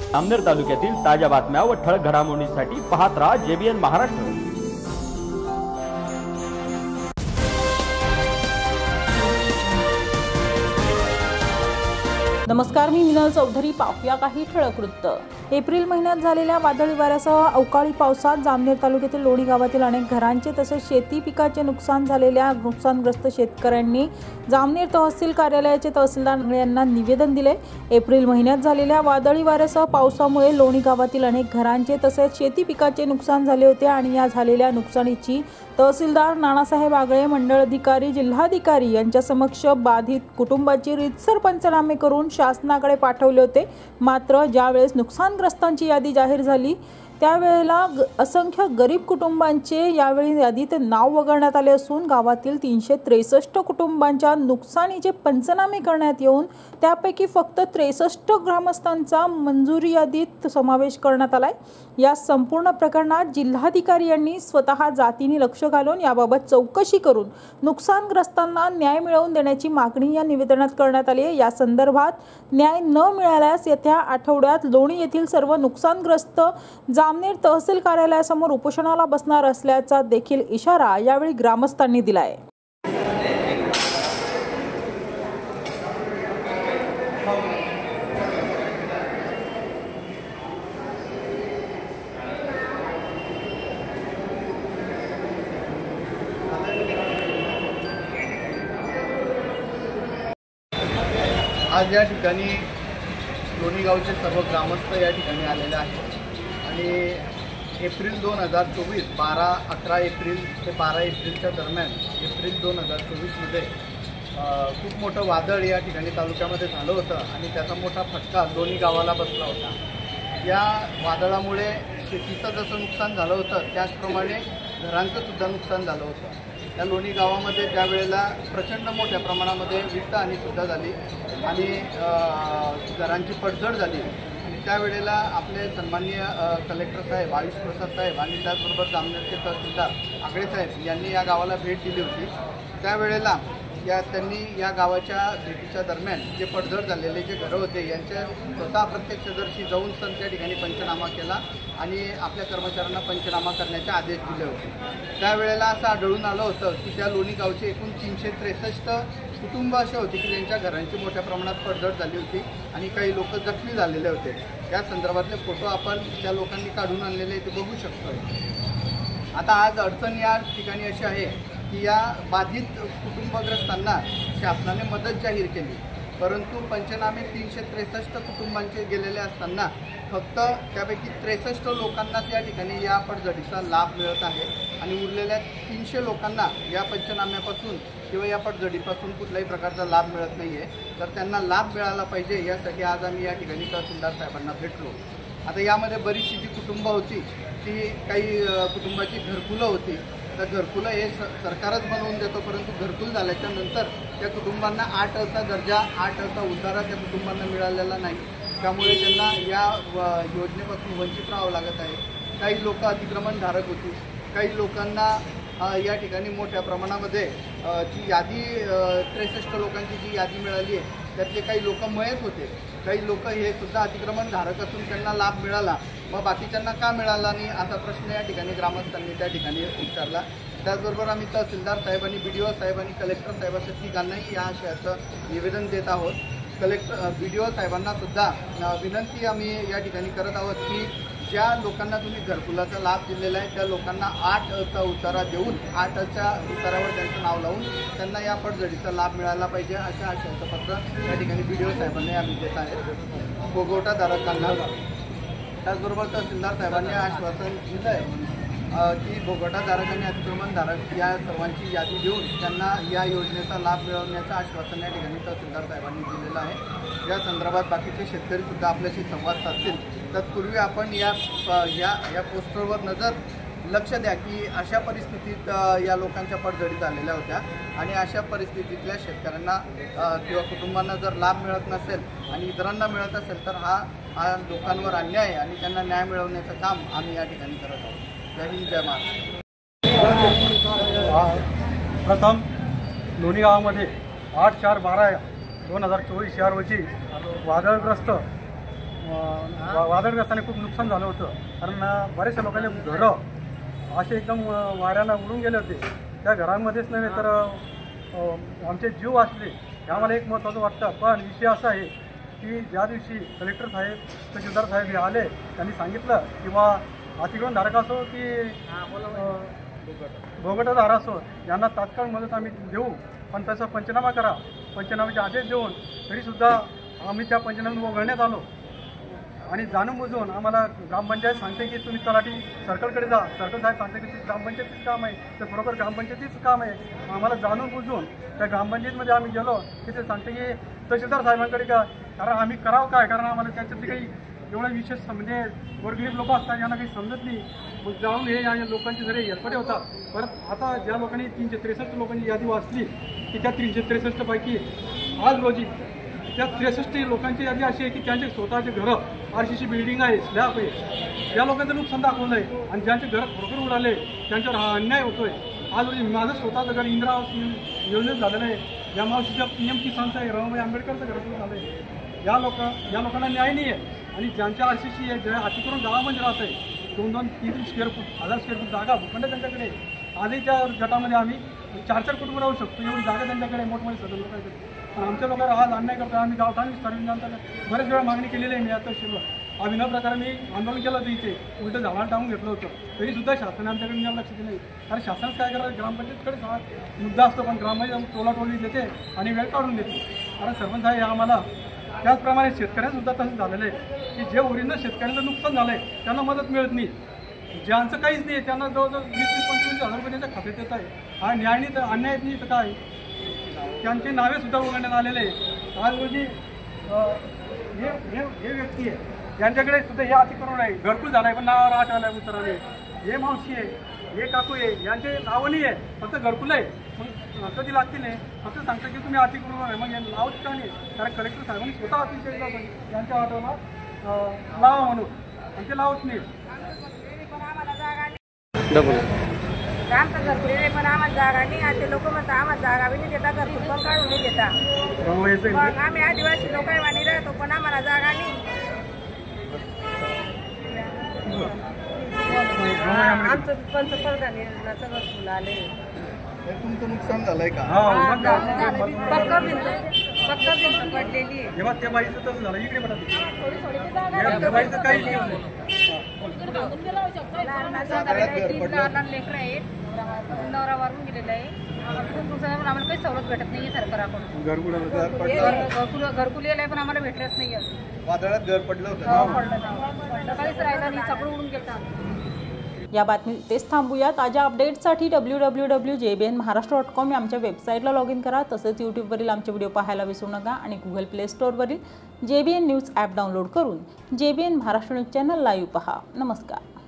जामनेर तालुक्यातील ताज्या बातम्या व ठळक घडामोडींसाठी पाहत राहा JBN महाराष्ट्र। नमस्कार, मी मिनल चौधरी। पाहूया काही ठळक वृत्त। एप्रिल महिन्यात झालेल्या वादळी वाऱ्यासह अवकाळी पावसात जामनेर तालुक्यातील लोणी गावातील अनेक घरांचे तसेच शेती पिकाचे नुकसान झालेल्या नुकसानग्रस्त शेतकऱ्यांनी जामनेर तहसील कार्यालयाचे तहसीलदार यांना निवेदन दिले। एप्रिल महिन्यात झालेल्या वादळी वाऱ्यासह पावसामुळे लोणी गावातील अनेक घरांचे तसेच शेती पिकाचे नुकसान झाले होते आणि या झालेल्या नुकसानीची तहसीलदार नानासाहेब आगळे, मंडळ अधिकारी, जिल्हाधिकारी यांच्या समक्ष बाधित कुटुंबाची रीतसर पंचनामे करून शासनाकडे पाठवले होते। मात्र ज्यावेळेस नुकसानग्रस्तांची यादी जाहीर झाली त्यावेळेला असंख्य गरीब कुटुंबांचे यावेळी यादीत नाव वगळण्यात आले असून गावातील 363 कुटुंबांच्या नुकसानीचे पंचनामे करण्यात येऊन त्यापैकी फक्त 63 ग्रामस्थांचा मंजुरी यादीत समावेश करण्यात आलाय। या संपूर्ण प्रकरणात जिल्हाधिकारी यांनी स्वतः जातीने लक्ष घालून याबाबत चौकशी करून नुकसानग्रस्तांना न्याय मिळवून देण्याची मागणी या निवेदनात करण्यात आली आहे। या संदर्भात न्याय न मिळाल्यास येत्या आठवड्यात लोणी येथील सर्व नुकसानग्रस्त जामनेर तहसील कार्यालयासमोर उपोषणाला बसणार असल्याचा देखील इशारा यावेळी ग्रामस्थांनी दिला आहे। आज या ठिकाणी लोणी गावचे सर्व ग्रामस्थ या ठिकाणी आलेले आहेत आणि एप्रिल 2024 11 एप्रिल ते 12 एप्रिलच्या दरम्यान एप्रिल 2024मध्ये खूप मोठं वादळ या ठिकाणी तालुक्यामध्ये झालं होतं आणि त्याचा मोठा फटका लोणी गावाला बसला होता। या वादळामुळे शेतीचं जसं नुकसान झालं होतं त्याचप्रमाणे घरांचं सुद्धा नुकसान झालं होतं। या लोणी गावामध्ये त्यावेळेला प्रचंड मोठ्या प्रमाणामध्ये वित्तहानीसुद्धा झाली आणि घरांची पडझड झाली आणि त्यावेळेला आपले सन्माननीय कलेक्टर साहेब, आयुष प्रसाद साहेब आणि त्याचबरोबर जामनेरचे तहसीलदार आगळे साहेब यांनी या गावाला भेट दिली होती। त्यावेळेला त्यांनी या गावाच्या भेटीच्या दरम्यान जे पडझड झालेले जे घरं होते यांच्या स्वतः प्रत्यक्षदर्शी जाऊन त्या ठिकाणी पंचनामा केला आणि आपल्या कर्मचाऱ्यांना पंचनामा करण्याचे आदेश दिले होते। त्यावेळेला असं आढळून आलं होतं की त्या लोणी गावचे एकूण 363 कुटुंब असे होते की ज्यांच्या घरांची मोठ्या प्रमाणात पडझड झाली होती आणि काही लोक जखमी झालेले होते। या संदर्भातले फोटो आपण त्या लोकांनी काढून आणलेले ते बघू शकतो। आता आज अडचण या ठिकाणी अशी आहे की या बाधित कुटुंबग्रस्तांना शासनाने मदत जाहीर केली, परंतु पंचनामे 363 कुटुंबांचे गेलेले असताना फक्त त्यापैकी 63 लोकांनाच या ठिकाणी या पडझडीचा लाभ मिळत आहे आणि उरलेल्या 300 लोकांना या पंचनाम्यापासून किंवा या पडझडीपासून कुठल्याही प्रकारचा लाभ मिळत नाही आहे। तर त्यांना लाभ मिळाला पाहिजे यासाठी आज आम्ही या ठिकाणी तहसीलदार साहेबांना भेटलो। आता यामध्ये बरीचशी जी कुटुंबं होती ती काही कुटुंबाची घरकुलं होती, तर घरकुलं हे सरकारच बनवून देतो, परंतु घरकुल झाल्याच्या नंतर त्या कुटुंबांना 8चा दर्जा 8चा उतारा त्या कुटुंबांना मिळालेला नाही, त्यामुळे त्यांना या योजनेपासून वंचित राहावं लागत आहे। काही लोक अतिक्रमणधारक होती, काही लोकांना या ठिकाणी मोठ्या प्रमाणामध्ये जी यादी 63 लोकांची जी यादी मिळाली आहे त्यातले काही लोक मयत होते, काही लोक हे सुद्धा अतिक्रमणधारक असून त्यांना लाभ मिळाला, मग बाकीच्यांना का मिळाला नाही असा प्रश्न या ठिकाणी ग्रामस्थांनी त्या ठिकाणी विचारला। त्याचबरोबर आम्ही तहसीलदार साहेब आणि BDO साहेब आणि कलेक्टर साहेब अशा तिघांनाही या आशयाचं निवेदन देत आहोत। BDO साहेबांना सुद्धा विनंती आम्ही या ठिकाणी करत आहोत की ज्या लोकांना तुम्ही घरकुलाचा लाभ दिलेला आहे त्या लोकांना 8चा उतारा देऊन 8च्या उतारावर त्यांचं नाव लावून त्यांना या पडझडीचा लाभ मिळाला पाहिजे अशा आशयाचं पत्र या ठिकाणी BDO साहेबांनी आम्ही देत आहे भोगवटाधारकांना। त्याचबरोबर तहसीलदार साहेबांनी आश्वासन दिलं आहे की भोगवटाधारक आणि अतिक्रमणधारक या सर्वांची यादी देऊन त्यांना या योजनेचा लाभ मिळवण्याचं आश्वासन या ठिकाणी तहसीलदार साहेबांनी दिलेलं आहे। या संदर्भात बाकीचे शेतकरीसुद्धा आपल्याशी संवाद साधतील। तत्पूर्वी आपण या पोस्टरवर लक्ष द्या की अशा परिस्थितीत या लोकांच्या पडझडी झालेल्या होत्या आणि अशा परिस्थितीतल्या शेतकऱ्यांना किंवा कुटुंबांना जर लाभ मिळत नसेल आणि इतरांना मिळत असेल तर हा लोकांवर अन्याय आहे आणि त्यांना न्याय मिळवण्याचं काम आम्ही या ठिकाणी करत आहोत। जय हिंद, जय महाराष्ट्र। प्रथम लोणी गावामध्ये 8/4/12/2024 या रोजी वादळग्रस्त वादळग्रस्ताने खूप नुकसान झालं होतं. कारण बऱ्याचशा लोकांचे घरं असे एकदम वाऱ्याला उडून गेले होते. त्या घरांमध्येच नव्हे तर आमचे जीव वाचले हे आम्हाला एक महत्त्वाचं वाटतं. पण विषय असा आहे की ज्या दिवशी कलेक्टर साहेब तहसीलदार साहेब हे आले, त्यांनी सांगितलं की बा अतिक्रमणधारक असो की भोगटदार असो यांना तात्काळ मदत आम्ही देऊ, पण त्याचा पंचनामा करा. पंचनाम्याचे आदेश देऊन तरीसुद्धा आम्ही त्या पंचनामे वगळण्यात आलो. आणि जाणून बुजून आम्हाला ग्रामपंचायत सांगते की तुम्ही तलाठी सर्कलकडे जा, सर्कल साहेब सांगते की ते ग्रामपंचायतीचं काम आहे, तर बरोबर ग्रामपंचायतीचं काम आहे. आम्हाला जाणून बुजून त्या ग्रामपंचायतीमध्ये आम्ही गेलो की ते सांगते की तहसीलदार साहेबांकडे का, कारण आम्ही करावं काय, कारण आम्हाला त्याच्यातली काही एवढं विशेष म्हणजे गोरगरीब लोक असतात यांना काही समजत नाही. मग जाऊन हे या लोकांचे जरी हेरपटे होतात. परत आता ज्या लोकांनी 363 लोकांची यादी वाचली की त्या 363 पैकी आज रोजी त्या 63 लोकांची यादी अशी आहे की त्यांचे स्वतःचे घरं RCC बिल्डिंग आहे, स्लॅब आहे, या लोकांचं नुकसान दाखवलं आहे. आणि ज्यांचे घरं खरोखर उडाले त्यांच्यावर हा अन्याय होतोय. आज रोजी माझं स्वतःचं घर इंदिरा आवास योजनेत झालेलं आहे. या मावशीच्या PM किसानचं आहे, रमाबाई आंबेडकरचं घर सुरू झालं आहे. या लोकांना न्याय नाही आहे. आणि ज्यांच्या RCC आहे, ज्या अतिक्रमण गावामध्ये राहत आहे, 2-3 स्क्वेअर फूट 1000 स्क्वेअर फूट जागा भूखंड त्यांच्याकडे. आधी त्या गटामध्ये आम्ही 4-4 कुटुंब राहू शकतो, एवढी जागा त्यांच्याकडे मोठमोठे सदन लोकांकडे. पण आमच्या लोकांना आज अन्याय करतो. आम्ही गावठाण सर्विस बरेच वेळा मागणी केलेली आहे. मी आता अभिनव प्रकारे मी आंदोलन केलं होतं, इथे उलटं झाडाला टाकून घेतलं होतं, तरीसुद्धा शासनाने आमच्याकडे लक्ष दिलं नाही. कारण शासनाचं काय करायचं, ग्रामपंचायतकडे मुद्दा असतो, पण ग्रामपंचायत टोलाटोली देते आणि वेळ काढून देते. कारण सरपंच आहे आम्हाला. त्याचप्रमाणे शेतकऱ्यांसुद्धा तसं झालेलं आहे की जे ओरिजिनल शेतकऱ्यांचं नुकसान झालं आहे त्यांना मदत मिळत नाही. ज्यांचं काहीच नाही त्यांना जवळजवळ 20-25 हजार रुपये त्यांच्या खात्यात येत आहे. हा न्याय नाही तर अन्याय नाही तर काय, त्यांची नावेसुद्धा उघडण्यात आलेले आहे. आज रोजी हे व्यक्ती आहे यांच्याकडे सुद्धा हे अतिक्रमण आहे, घरकुल झालं आहे पण नावावर 8 आल्या उत्तराने. हे मावशी आहे, हे काकू आहे, यांचे नावं नाही आहे, फक्त घरकुल आहे. मग कधी लागतील नाही, फक्त सांगतं की तुम्ही अतिक्रमण आहे, मग यांना नाव का नाही. कारण कलेक्टर साहेबांनी स्वतः अतिक्रमण यांच्या ऑटोला लावा म्हणून, आणि ते लावत नाही. आमचं घरकुल आहे पण आम्हाला जागा नाही. आणि लोक म्हणतात आम्हाला जागा बी नाही देता, घरकुल पण काढून नाही देता. मग आम्ही आदिवासी लोक आहे वाणी राहतो पण आम्हाला जागा नाही. आमचं पंतप्रधान योजनाचं घरकुल आले. तुमचं नुकसान झालंय का? पक्का भिंत पडलेली आहे. जेव्हा त्या बाईचं तसं झालं इकडे बघा, त्या बाईचं काही नाही. लहान लेकरं आहेत, नवरा वारून गेलेला आहे. आम्हाला काही सवलत भेटत नाही सरकाराकडून. घरकुल आहे पण आम्हाला भेटलंच नाही. वादळात घर पडलं होतं, पडलं काहीच राहिलं नाही, सगळं उडून गेलं. या बातमी इथेच थांबूया. ताज्या अपडेट्ससाठी www.jbnmaharashtra.com या आमच्या वेबसाईटला लॉग इन करा. तसेच यूट्यूबवरील आमचे व्हिडिओ पाहायला विसरू नका. आणि गुगल प्ले स्टोअरवरील JBN न्यूज ॲप डाउनलोड करून JBN Maharashtra news channel live पहा. नमस्कार.